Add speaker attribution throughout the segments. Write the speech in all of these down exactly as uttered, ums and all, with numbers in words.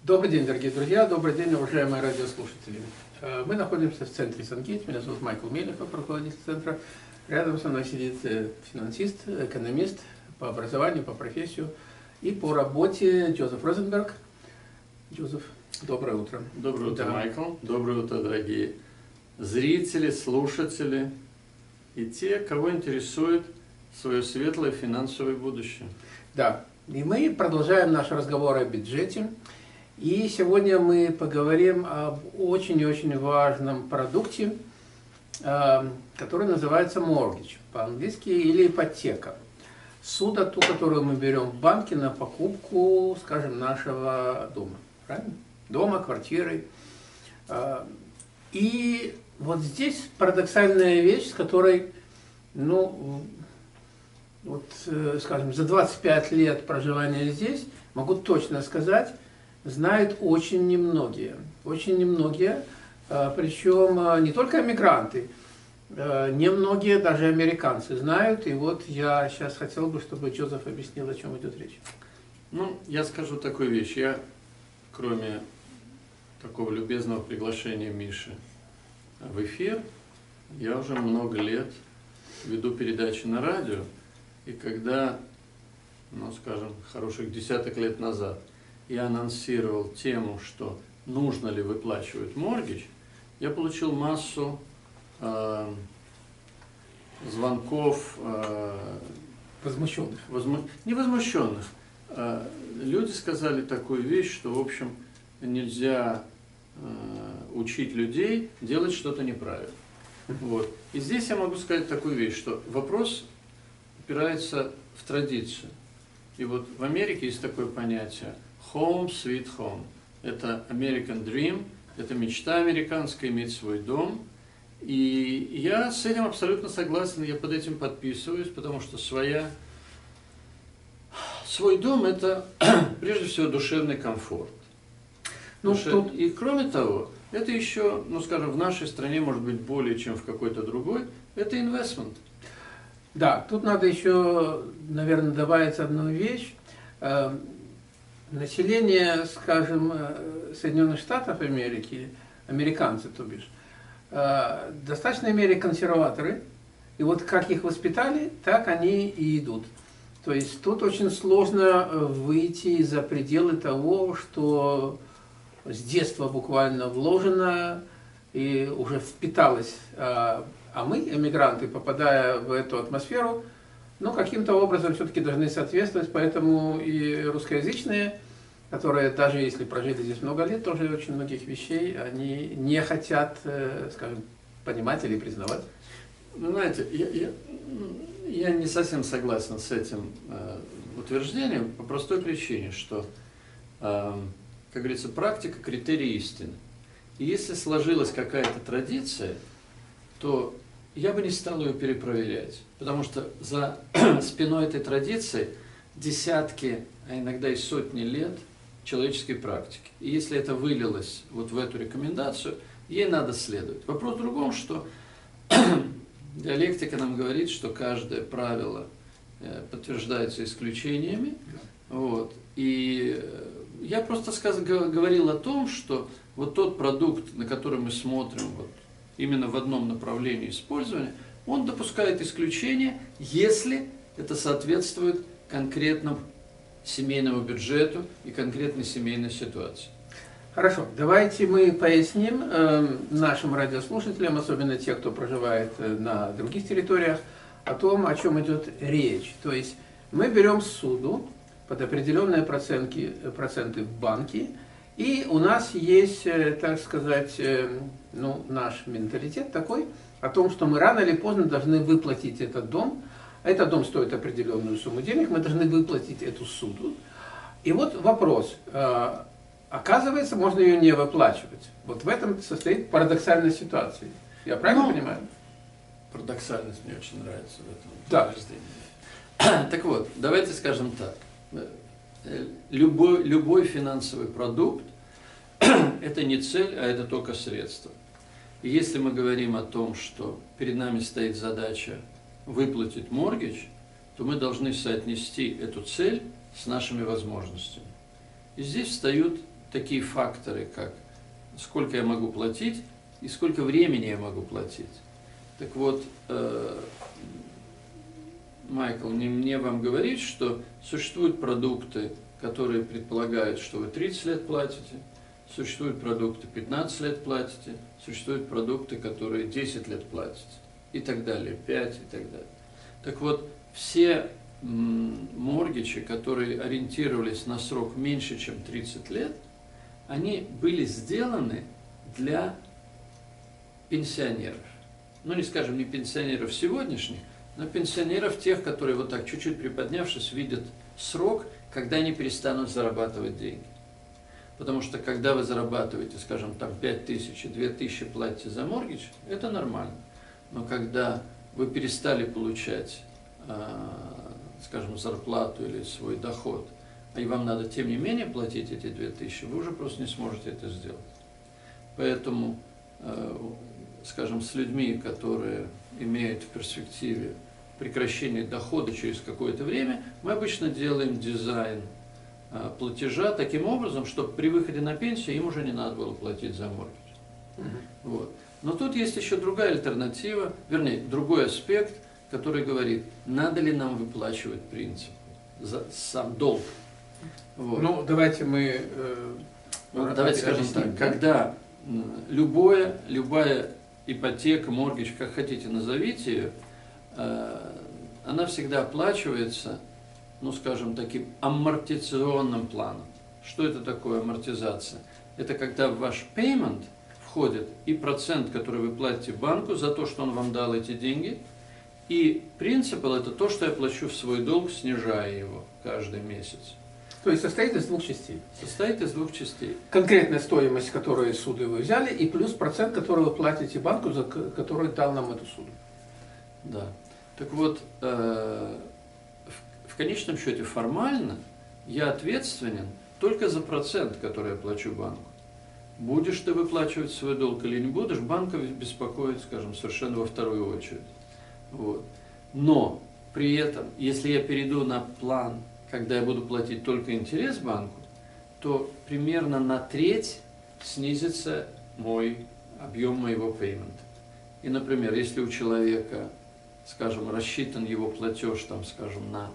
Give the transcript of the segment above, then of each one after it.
Speaker 1: Добрый день, дорогие друзья, добрый день, уважаемые радиослушатели. Мы находимся в центре Сангейт, меня зовут Майкл Мелехов, руководитель центра. Рядом со мной сидит финансист, экономист по образованию, по профессию и по работе Джозеф Розенберг. Джозеф, доброе утро.
Speaker 2: Доброе утро,
Speaker 1: да.
Speaker 2: Майкл. Доброе утро, дорогие зрители, слушатели и те, кого интересует свое светлое финансовое будущее.
Speaker 1: Да, и мы продолжаем наш разговор о бюджете. И сегодня мы поговорим об очень и очень важном продукте, который называется mortgage по-английски, или ипотека. Ссуда, ту, которую мы берем в банке на покупку, скажем, нашего дома. Правильно? Дома, квартиры. И вот здесь парадоксальная вещь, с которой, ну, вот, скажем, за двадцать пять лет проживания здесь, могу точно сказать, знают очень немногие. Очень немногие, причем не только эмигранты, немногие даже американцы знают. И вот я сейчас хотел бы, чтобы Джозеф объяснил, о чем идет речь.
Speaker 2: Ну, я скажу такую вещь. Я, кроме такого любезного приглашения Миши в эфир, я уже много лет веду передачи на радио. И когда, ну, скажем, хороших десяток лет назад я анонсировал тему, что нужно ли выплачивать моргидж, я получил массу э, звонков, э,
Speaker 1: возмущенных.
Speaker 2: Возму... Не возмущенных. Э, люди сказали такую вещь, что, в общем, нельзя э, учить людей делать что-то неправильно. Вот. И здесь я могу сказать такую вещь, что вопрос опирается в традицию. И вот в Америке есть такое понятие home sweet home. Это American Dream, это мечта американская, иметь свой дом. И я с этим абсолютно согласен, я под этим подписываюсь, потому что своя, свой дом – это прежде всего душевный комфорт. Ну, Душе... тут... И кроме того, это еще, ну скажем, в нашей стране, может быть, более чем в какой-то другой, это инвестмент.
Speaker 1: Да, тут надо еще, наверное, добавить одну вещь. Население, скажем, Соединенных Штатов Америки, американцы, то бишь, в достаточной мере консерваторы, и вот как их воспитали, так они и идут. То есть тут очень сложно выйти за пределы того, что с детства буквально вложено и уже впиталось. А мы, эмигранты, попадая в эту атмосферу, ну, каким-то образом все-таки должны соответствовать, поэтому и русскоязычные, которые даже если прожили здесь много лет, тоже очень многих вещей, они не хотят, скажем, понимать или признавать.
Speaker 2: Ну, знаете, я, я, я не совсем согласен с этим э, утверждением по простой причине, что, э, как говорится, практика – критерий истины. И если сложилась какая-то традиция, то я бы не стал ее перепроверять, потому что за спиной этой традиции десятки, а иногда и сотни лет человеческой практики. И если это вылилось вот в эту рекомендацию, ей надо следовать. Вопрос в другом, что диалектика нам говорит, что каждое правило подтверждается исключениями. Вот. И я просто сказ, говорил о том, что вот тот продукт, на который мы смотрим, вот, именно в одном направлении использования, он допускает исключения, если это соответствует конкретному семейному бюджету и конкретной семейной ситуации.
Speaker 1: Хорошо, давайте мы поясним э, нашим радиослушателям, особенно те, кто проживает на других территориях, о том, о чем идет речь. То есть мы берем ссуду под определенные проценты, проценты в банке, и у нас есть, так сказать, ну, наш менталитет такой, о том, что мы рано или поздно должны выплатить этот дом. Этот дом стоит определенную сумму денег, мы должны выплатить эту ссуду. И вот вопрос. Оказывается, можно ее не выплачивать. Вот в этом состоит парадоксальная ситуация. Я правильно ну, понимаю?
Speaker 2: Парадоксальность мне очень нравится в этом
Speaker 1: да.
Speaker 2: утверждении. Так вот, давайте скажем так. Любой, любой финансовый продукт – это не цель, а это только средство. И если мы говорим о том, что перед нами стоит задача выплатить моргидж, то мы должны соотнести эту цель с нашими возможностями. И здесь встают такие факторы, как сколько я могу платить и сколько времени я могу платить. Так вот, э, Майкл, не мне вам говорить, что существуют продукты, которые предполагают, что вы тридцать лет платите, существуют продукты пятнадцать лет платите, существуют продукты, которые десять лет платите, и так далее, пять и так далее. Так вот, все моргичи, которые ориентировались на срок меньше, чем тридцать лет, они были сделаны для пенсионеров. Ну, не скажем, не пенсионеров сегодняшних, но пенсионеров тех, которые вот так чуть-чуть приподнявшись, видят срок, когда они перестанут зарабатывать деньги. Потому что когда вы зарабатываете, скажем, там пять тысяч и две тысячи платите за моргич, это нормально. Но когда вы перестали получать, скажем, зарплату или свой доход, и вам надо тем не менее платить эти две тысячи, вы уже просто не сможете это сделать. Поэтому, скажем, с людьми, которые имеют в перспективе прекращение дохода через какое-то время, мы обычно делаем дизайн платежа таким образом, чтобы при выходе на пенсию им уже не надо было платить за моргич. Uh-huh. Вот. Но тут есть еще другая альтернатива, вернее, другой аспект, который говорит, надо ли нам выплачивать принцип, за сам долг. Вот.
Speaker 1: Ну, давайте мы... Э,
Speaker 2: ну, давайте скажем так, когда любое, любая ипотека, моргич, как хотите назовите ее, э, она всегда оплачивается, ну, скажем, таким амортизационным планом. Что это такое амортизация? Это когда в ваш payment входит и процент, который вы платите банку за то, что он вам дал эти деньги, и принципал это то, что я плачу в свой долг, снижая его каждый месяц.
Speaker 1: То есть состоит из двух частей?
Speaker 2: Состоит из двух частей.
Speaker 1: Конкретная стоимость, которую суды вы взяли, и плюс процент, который вы платите банку, за который дал нам эту суду.
Speaker 2: Да. Так вот, э в конечном счете формально я ответственен только за процент, который я плачу банку. Будешь ты выплачивать свой долг или не будешь, банка беспокоит, скажем, совершенно во вторую очередь. Вот. Но при этом, если я перейду на план, когда я буду платить только интерес банку, то примерно на треть снизится мой объем моего пеймента. И, например, если у человека, скажем, рассчитан его платеж, там, скажем, на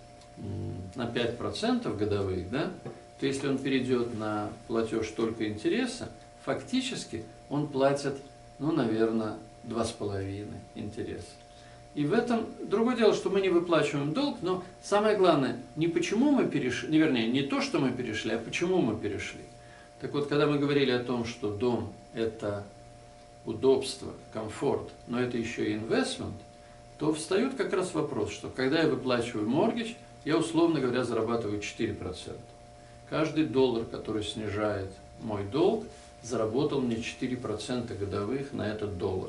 Speaker 2: на пять процентов годовых, да, то если он перейдет на платеж только интереса, фактически он платит, ну, наверное, два с половиной интереса. И в этом другое дело, что мы не выплачиваем долг, но самое главное, не почему мы перешли, не, вернее, не то, что мы перешли, а почему мы перешли. Так вот, когда мы говорили о том, что дом – это удобство, комфорт, но это еще и инвестмент, то встает как раз вопрос, что когда я выплачиваю моргич, я, условно говоря, зарабатываю четыре процента. Каждый доллар, который снижает мой долг, заработал мне четыре процента годовых на этот доллар.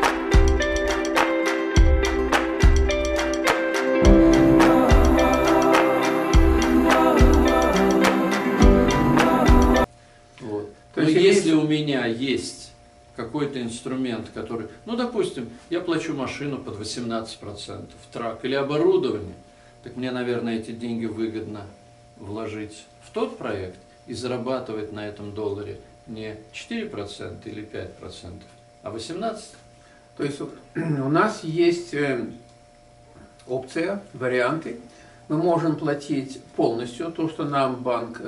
Speaker 2: Вот. Но если у меня есть какой-то инструмент, который, ну, допустим, я плачу машину под восемнадцать процентов, трак или оборудование, так мне, наверное, эти деньги выгодно вложить в тот проект и зарабатывать на этом долларе не четыре процента или пять процентов, а восемнадцать процентов.
Speaker 1: То есть у нас есть опция, варианты. Мы можем платить полностью то, что нам банк...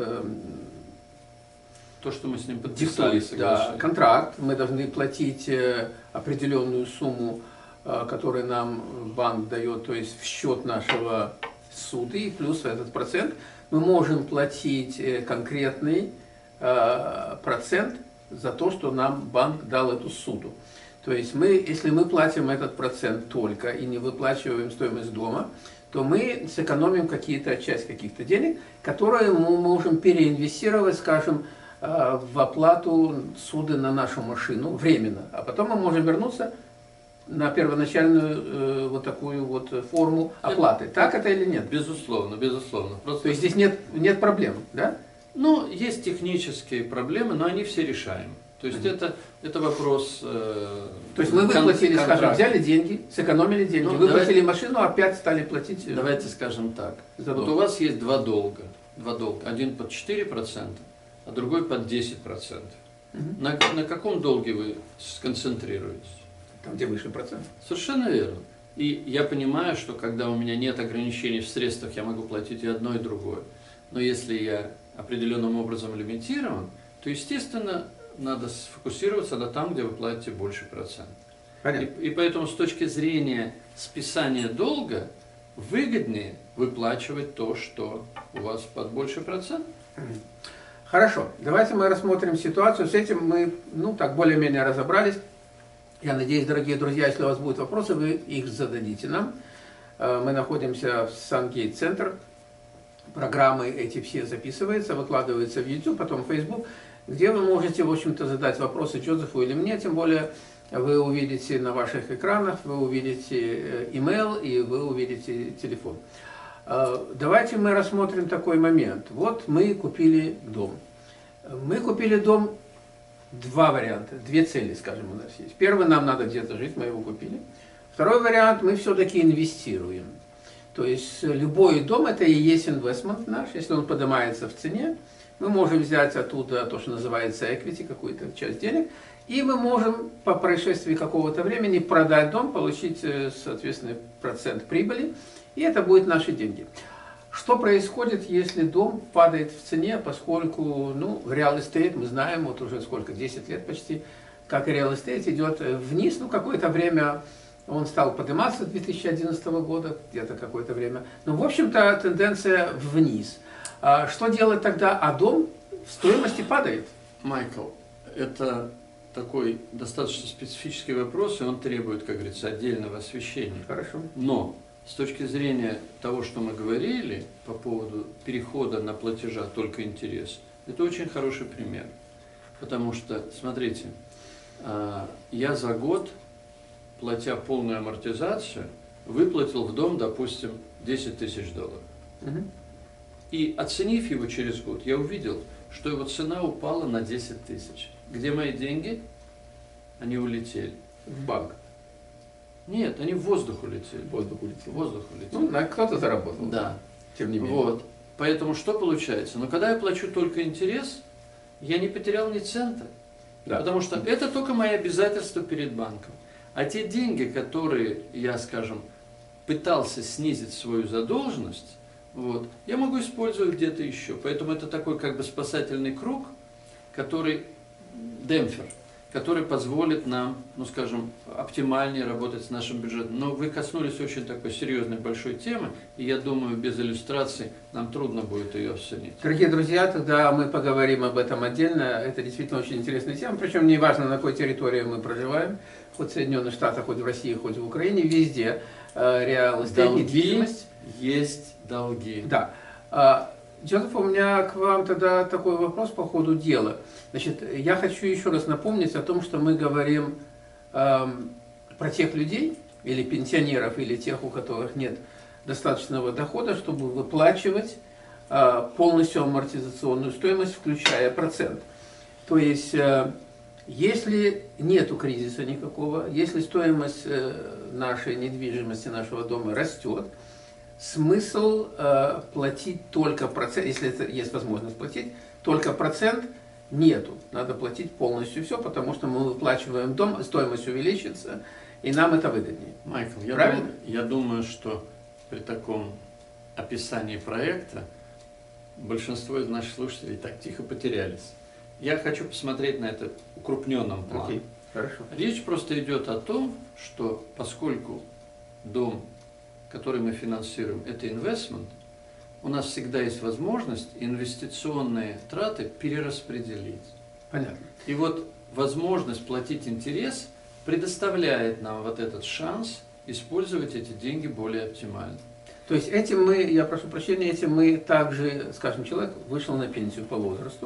Speaker 2: То, что мы с ним подписали,
Speaker 1: да, контракт. Мы должны платить определенную сумму, который нам банк дает, то есть в счет нашего суды, плюс этот процент, мы можем платить конкретный э, процент за то, что нам банк дал эту суду. То есть мы, если мы платим этот процент только и не выплачиваем стоимость дома, то мы сэкономим какие-то часть каких-то денег, которые мы можем переинвестировать, скажем, э, в оплату суды на нашу машину временно, а потом мы можем вернуться на первоначальную э, вот такую вот форму оплаты. Это, так это или нет?
Speaker 2: Безусловно, безусловно.
Speaker 1: Просто... То есть здесь нет, нет проблем, да?
Speaker 2: Ну, есть технические проблемы, но они все решаемы. То есть mm-hmm. это, это вопрос... Э,
Speaker 1: То есть мы выплатили, кон- скажем, взяли деньги, сэкономили деньги, ну, выплатили давайте, машину, опять стали платить...
Speaker 2: Давайте скажем так.
Speaker 1: За
Speaker 2: вот у вас есть два долга. Два долга. Один под четыре процента, а другой под десять процентов.
Speaker 1: Мгм.
Speaker 2: На, на каком долге вы сконцентрируетесь?
Speaker 1: Там, где выше процент.
Speaker 2: Совершенно верно. И я понимаю, что когда у меня нет ограничений в средствах, я могу платить и одно, и другое. Но если я определенным образом лимитирован, то, естественно, надо сфокусироваться на там, где вы платите больше процентов.
Speaker 1: Понятно.
Speaker 2: И, и поэтому с точки зрения списания долга выгоднее выплачивать то, что у вас под больше процент.
Speaker 1: Хорошо, давайте мы рассмотрим ситуацию. С этим мы, ну, так, более-менее разобрались. Я надеюсь, дорогие друзья, если у вас будут вопросы, вы их зададите нам. Э, Мы находимся в Сангейт-центр. Программы эти все записываются, выкладываются в YouTube, потом в Facebook, где вы можете, в общем-то, задать вопросы Джозефу или мне, тем более вы увидите на ваших экранах, вы увидите email и вы увидите телефон. Э, Давайте мы рассмотрим такой момент. Вот мы купили дом. Мы купили дом, два варианта, две цели, скажем, у нас есть. Первый, нам надо где-то жить, мы его купили. Второй вариант, мы все-таки инвестируем. То есть любой дом это и есть инвестмент наш, если он поднимается в цене, мы можем взять оттуда то, что называется equity, какую-то часть денег, и мы можем по происшествии какого-то времени продать дом, получить, соответственно, процент прибыли, и это будут наши деньги. Что происходит, если дом падает в цене, поскольку, ну, real estate, мы знаем, вот уже сколько, десять лет почти, как и real estate идет вниз, ну, какое-то время он стал подниматься с две тысячи одиннадцатого года, где-то какое-то время, но, в общем-то, тенденция вниз. А что делать тогда, а дом в стоимости падает?
Speaker 2: Майкл, это такой достаточно специфический вопрос, и он требует, как говорится, отдельного освещения.
Speaker 1: Хорошо.
Speaker 2: Но с точки зрения того, что мы говорили по поводу перехода на платежа только интерес, это очень хороший пример. Потому что, смотрите, я за год, платя полную амортизацию, выплатил в дом, допустим, десять тысяч долларов.
Speaker 1: Угу.
Speaker 2: И оценив его через год, я увидел, что его цена упала на десять тысяч. Где мои деньги? Они улетели.
Speaker 1: В банк.
Speaker 2: Нет, они в воздух улетели.
Speaker 1: В воздух улетел.
Speaker 2: В воздух улетели.
Speaker 1: Ну, на кто-то заработал.
Speaker 2: Да.
Speaker 1: Тем не менее.
Speaker 2: Вот. Поэтому что получается? Но когда я плачу только интерес, я не потерял ни цента.
Speaker 1: Да.
Speaker 2: Потому что это только мои обязательства перед банком. А те деньги, которые я, скажем, пытался снизить свою задолженность, вот, я могу использовать где-то еще. Поэтому это такой как бы спасательный круг, который демпфер, который позволит нам, ну скажем, оптимальнее работать с нашим бюджетом. Но вы коснулись очень такой серьезной большой темы, и я думаю, без иллюстраций нам трудно будет ее оценить.
Speaker 1: Дорогие друзья, тогда мы поговорим об этом отдельно. Это действительно очень интересная тема, причем не важно, на какой территории мы проживаем, хоть в Соединенных Штатах, хоть в России, хоть в Украине, везде реал эстейт, недвижимость.
Speaker 2: Есть долги.
Speaker 1: Да. Джозеф, у меня к вам тогда такой вопрос по ходу дела. Значит, я хочу еще раз напомнить о том, что мы говорим эм, про тех людей, или пенсионеров, или тех, у которых нет достаточного дохода, чтобы выплачивать э, полностью амортизационную стоимость, включая процент. То есть, э, если нету кризиса никакого, если стоимость э, нашей недвижимости, нашего дома растет, смысл э, платить только процент, если это есть возможность платить, только процент нету. Надо платить полностью все, потому что мы выплачиваем дом, стоимость увеличится, и нам это выгоднее.
Speaker 2: Майкл, я,
Speaker 1: Правильно?
Speaker 2: дум, я думаю, что при таком описании проекта большинство из наших слушателей так тихо потерялись. Я хочу посмотреть на это в укрупненном плане.
Speaker 1: Окей, хорошо.
Speaker 2: Речь просто идет о том, что поскольку дом, который мы финансируем, это инвестмент, у нас всегда есть возможность инвестиционные траты перераспределить.
Speaker 1: Понятно.
Speaker 2: И вот возможность платить интерес предоставляет нам вот этот шанс использовать эти деньги более оптимально.
Speaker 1: То есть этим мы, я прошу прощения, этим мы также, скажем, человек вышел на пенсию по возрасту,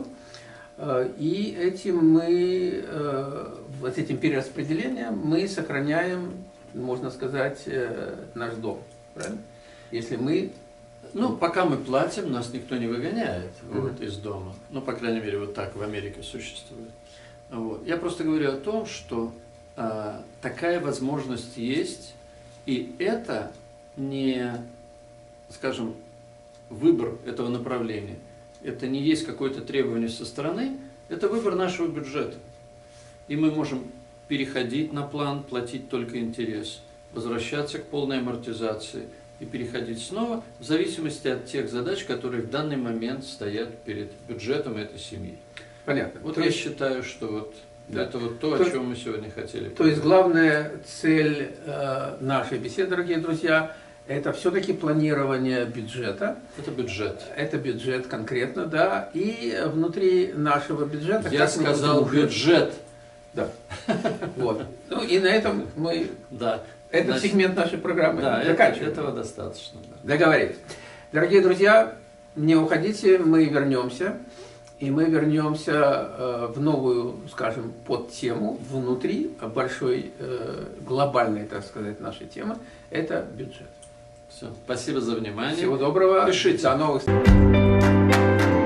Speaker 1: и этим мы, вот этим перераспределением мы сохраняем, можно сказать, наш дом. Правильно? Если мы...
Speaker 2: Ну, пока мы платим, нас никто не выгоняет
Speaker 1: Mm-hmm.
Speaker 2: вот, из дома. Ну, по крайней мере, вот так в Америке существует. Вот. Я просто говорю о том, что а, такая возможность есть, и это не, скажем, выбор этого направления. это не есть какое-то требование со стороны, это выбор нашего бюджета. И мы можем переходить на план, платить только интерес, возвращаться к полной амортизации и переходить снова, в зависимости от тех задач, которые в данный момент стоят перед бюджетом этой семьи.
Speaker 1: Понятно.
Speaker 2: Вот
Speaker 1: то
Speaker 2: я
Speaker 1: есть,
Speaker 2: считаю, что вот да. это вот то,
Speaker 1: то,
Speaker 2: о чем мы сегодня хотели.
Speaker 1: То есть главная цель э, нашей беседы, дорогие друзья, это все-таки планирование бюджета.
Speaker 2: Это бюджет.
Speaker 1: Это бюджет конкретно, да. И внутри нашего бюджета...
Speaker 2: Я сказал бюджет.
Speaker 1: Да. Вот. Ну и на этом мы...
Speaker 2: Да.
Speaker 1: Этот
Speaker 2: Значит,
Speaker 1: сегмент нашей программы
Speaker 2: да,
Speaker 1: заканчиваем.
Speaker 2: Этого достаточно. Да.
Speaker 1: Договорились. Дорогие друзья, не уходите, мы вернемся. И мы вернемся э, в новую, скажем, подтему внутри большой, э, глобальной, так сказать, нашей темы. Это бюджет.
Speaker 2: Все. Спасибо за внимание.
Speaker 1: Всего доброго.
Speaker 2: Пишите.
Speaker 1: До новых встреч.